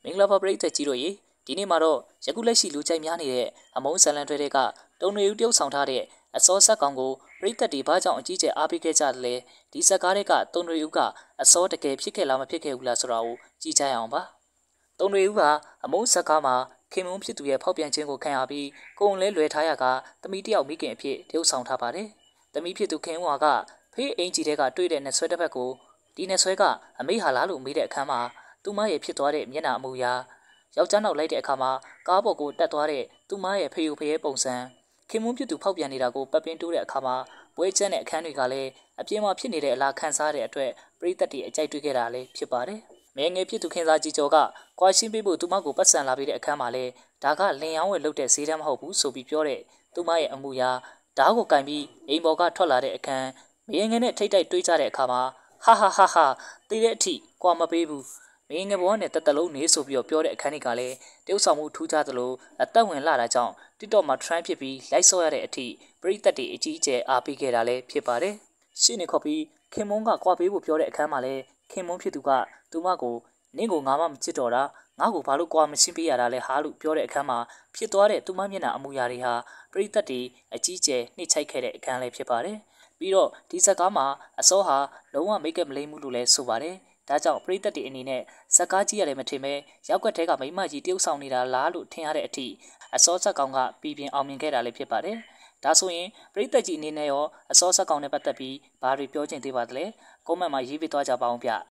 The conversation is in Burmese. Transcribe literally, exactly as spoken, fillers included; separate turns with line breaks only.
မင်္ဂလာပါပရိသတ်ကြီးတို့ရေဒီနေ့မှာတော့ယခုလက်ရှိလူကြိုက်များနေတဲ့အမုန်းဇလန်တွေကတုံတွေဦးတယောက်ဆောင်ထားတဲ့အစောဆက်ကောင်ကိုပရိသတ်တွေဘာကြောင့်အကြီးကျယ်အားပေးခဲ့ကြတယ်လဲဒီဇက်ကားတွေကတုံတွေဦးကအစောတကယ်ဖြစ်ခဲ့လားမဖြစ်ခဲ့ဘူးလားဆိုတာကိုကြည့်ကြရအောင်ပါတုံတွေဦးကအမုန်းဇက်ကားမှာခင်မုန်းဖြစ်သူရဲ့ဖောက်ပြန်ခြင်းကိုခံရပြီးကိုုံလဲလွယ်ထားရကသမီးတယောက်မိခင်အဖြစ်တယောက်ဆောင်ထားပါတယ်သမီးဖြစ်သူခင်ဦးကဖေးအင်ကြီးတဲကတွေ့တဲ့နှစ်ဆွဲတစ်ဖက်ကိုဒီနှစ်ဆွဲကအမေဟာလားလို့မေးတဲ့အခါမှာသူမရဲ့ဖြစ်သွားတဲ့မျက်နှာအမူအရာယောက်ျားနောက်လိုက်တဲ့အခါမှာကားပေါ်ကိုတက်သွားတဲ့သူမရဲ့ဖေယိုဖယဲပုံစံခင်မွန်းပြသူဖောက်ပြန်နေတာကိုပတ်ပင်းတိုးတဲ့အခါမှာပွဲကျန်းတဲ့အခန်းတွေကလည်းအပြင်းမှာဖြစ်နေတဲ့အလားခန်းစားတဲ့အတွက်ပရိသတ်တွေအကြိုက်တွေ့ခဲ့တာလည်းဖြစ်ပါတယ်။မဲငယ်ဖြစ်သူခင်စားကြီးကျော်ကကွာရှင်းပေးဖို့သူမကိုပတ်စံလာပြီးတဲ့အခန်းမှာလည်းဒါကလင်ယောင်းဝယ်လုပ်တဲ့ဈေးတန်းမဟုတ်ဘူးဆိုပြီးပြောတဲ့သူမရဲ့အမူအရာဓာတ်ကိုကင်ပြီးအိမ်ပေါ်ကထွက်လာတဲ့အခန်းမဲငယ်နဲ့ထိတ်တိုက်တွေးကြတဲ့အခါမှာဟာဟာဟာဟာတည်တဲ့အထိကွာမပေးဘူးမင်းငယ်ဘောနဲ့တက်တလုံးနေဆိုပြီးတော့ပြောတဲ့အခန်းတွေကလည်းတရုတ်ဆောင်မှုထူးခြားသလိုအသက်ဝင်လာတာကြောင့် TikTok မှာ trend ဖြစ်ပြီး like ဆော့ရတဲ့အထိပရိသတ်တွေအကြီးအကျယ်အားပေးခဲ့တာလည်းဖြစ်ပါတယ်။ရှင်းနေခေါ်ပြီးခင်မုန်းကကွာပေးဖို့ပြောတဲ့အခန်းမှာလည်းခင်မုန်းဖြစ်သူကသူမကိုနင့်ကိုငါမှမချစ်တော့တာငါ့ကိုဘာလို့ကွာမရှင်းပေးရတာလဲဟာလို့ပြောတဲ့အခန်းမှာဖြစ်သွားတဲ့သူမမျက်နှာအမူအရာတွေဟာပရိသတ်တွေအကြီးအကျယ်နှိမ့်ချိုက်ခဲ့တဲ့အခန်းလည်းဖြစ်ပါတယ်။ပြီးတော့ဒီဇက်ကားမှာအစောဟာလုံးဝမိတ်ကပ်မလိမ့်ဘူးလို့လည်းဆိုပါတယ်။ဒါကြောင့်ပရိသတ်တွေအနေနဲ့ဇက်ကားကြီးရတယ်မထင်ပဲရောက်ွက်တဲကမိမကြီးတရုတ်ဆောင်နေတာလားလို့ထင်ရတဲ့အထိအစောဆက်ကောင်ကပြည်ပြင်းအောင်မြင်ခဲ့တာလည်းဖြစ်ပါတယ်။ဒါဆိုရင်ပရိသတ်ကြီးအနေနဲ့ရောအစောဆက်ကောင်နဲ့ပတ်သက်ပြီးဘာတွေပြောချင်သေးပါသလဲ။ကွန်မန့်မှာရေးပေးသွားကြပါအောင်ဗျ။